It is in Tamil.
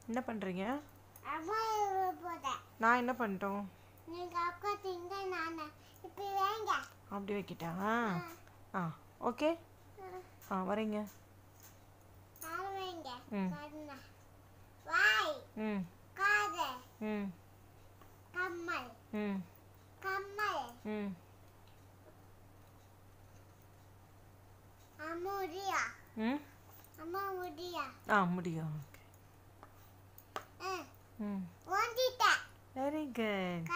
என்ன பண்ணுறீங்க? அம்மா போட்டேன். நான் என்ன பண்ணிட்டோம்? நீங்கள் அக்கா திங்க நான் இப்போ வேங்க. அப்படி வைக்கிட்டா? ஆ ஓகே. வரீங்க. வேங்க. ம் வாய். ம் காது. ம் கம்மல். ம் கம்மல். ம் அம்முடியா. ம் அம்மா முடியா. முடியும். ஓகே. வந்துட்டேன். Very good.